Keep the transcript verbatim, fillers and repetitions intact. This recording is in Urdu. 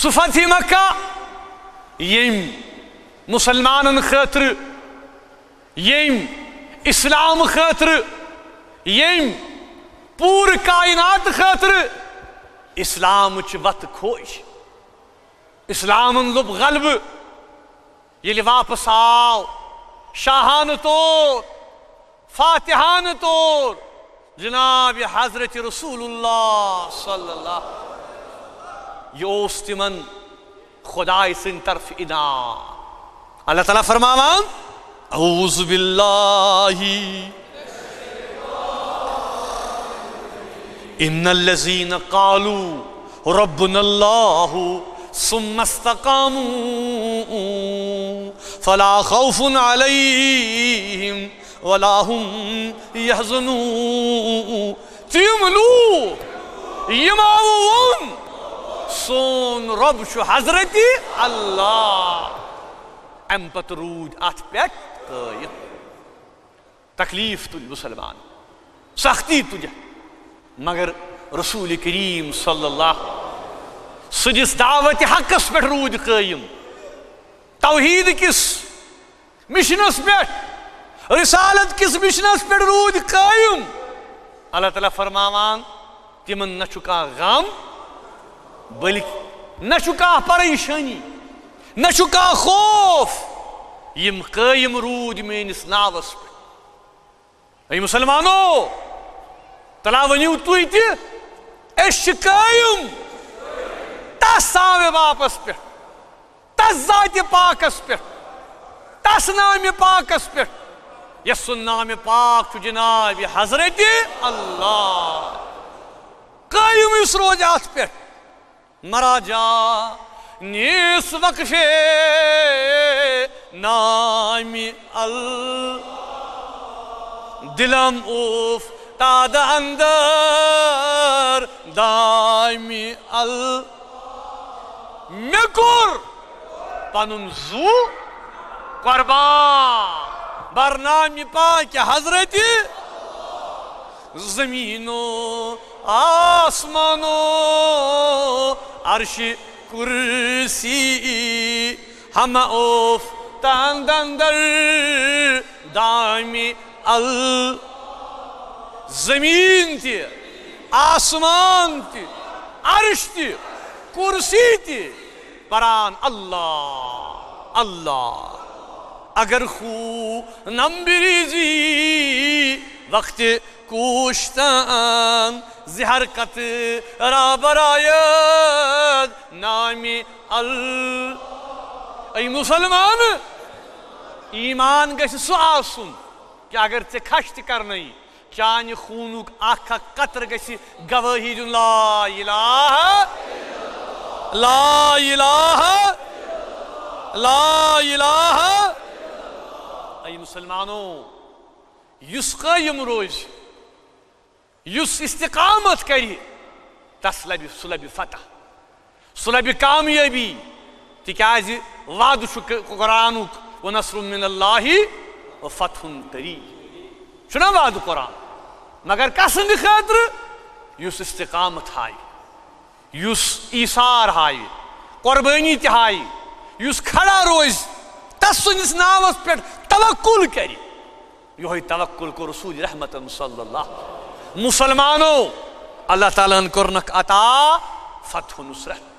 سُہ فتح مکہ یم مسلمانن خاطر، یم اسلام خاطر، یم پور کائنات خاطر اسلام چھ وت کھوج، اسلامن لوب غلب ییٚلہِ واپس آو شاہانہ طور فاتحانہ طور جناب حضرت رسول اللہ صلی اللہ، یہ اوس تمن خدائے سن طرف انعام۔ اللہ تعالیٰ فرماوان اعوذ باللہ ان الذین قالوا ربنا اللہ ثم استقاموا فلا خوف علیہم ولا هم يحزنون۔ تم لوگ یمو ون سون رب چھ حضرت اللہ، ام پت رود ات پٮ۪ٹھ قٲیِم۔ تکلیف تُلۍ مسلمان، سختی تُجہ، مگر رسول کریم صلی اللہ سجس دعوت حقس پٮ۪ٹھ روٗدۍ قٲیِم، توحید کس مشنس پٮ۪ٹھ، رسالت کس مشنس پٮ۪ٹھ روٗدۍ قٲیِم۔ اللہ تعالیٰ فرماوان تمن نہ چھُ کانٛہہ غم، بلکہ نہ چھُ کانٛہہ پریشانی، نہ چھُ کانٛہہ خوف، یم قٲیِم روٗدۍ میٲنِس ناوس پٮ۪ٹھ۔ اے مسلمانو، تلا ؤنِو تُہۍ تہِ أسۍ چھِ قٲیِم تس ساوِ باپس پٮ۪ٹھ، تس ذاتِ پاکس پٮ۪ٹھ، تس نامہِ پاکس پٮ۪ٹھ یس سُنٛد نامہِ پاک چھُ جناب حضرت اللہ۔ قٲیِم یُس روزِ اتھ پٮ۪ٹھ، مراجا نیس وقفے نامِ ال دلم افتاد اندر دامِ ال۔ مے کور پنن زو قربان بر نامِ پاک حضرت، زمینو آسمانو عرش کرسی ہم افتاد اندر دامِ ال۔ زمین تی، آسمان تی، عرش تی، کرسی تی پران اللہ اللہ۔ اگر خو نمبریزی وقت کوشتن زہرکت را برآید نام ال۔ ای مسلمان، ایمان گژھِ سُہ آسُن کہ اگر ژے کھش تہِ کرنٲیی، چانہِ خوٗنُک اکھ اکھ قطرٕ گژھِ گوٲہی دیُن لا الہ لا الہ لا الہ۔ اے مسلمانو، یُس قٲیِم روزِ، یُس استقامت کرِ، تس لبہِ سُہ لبہِ فتح، سُہ لبہِ کامیٲبی، تِکیٛازِ وعدٕ چھُ قرآنُک وَنَصْرٌ مِّنَ اللہِ وَفَتْحٌ قریٖب، چھُنا وعدٕ قرآن، مگر کسٕنٛدِ خٲطرٕ یُس استقامت ہایہِ، یُس ایٖثار ہایہِ، قۄربٲنی تہِ ہایہِ، یُس کھڑا روزِ تس سٕنٛدِس ناوس پٮ۪ٹھ توکل کرِ، یہوے توکل کوٚر رسول رحمتن صلی اللہ۔ مسلمانو، اللہ تعالیٰ ہن کوٚرنکھ عطا فتح و نصرت۔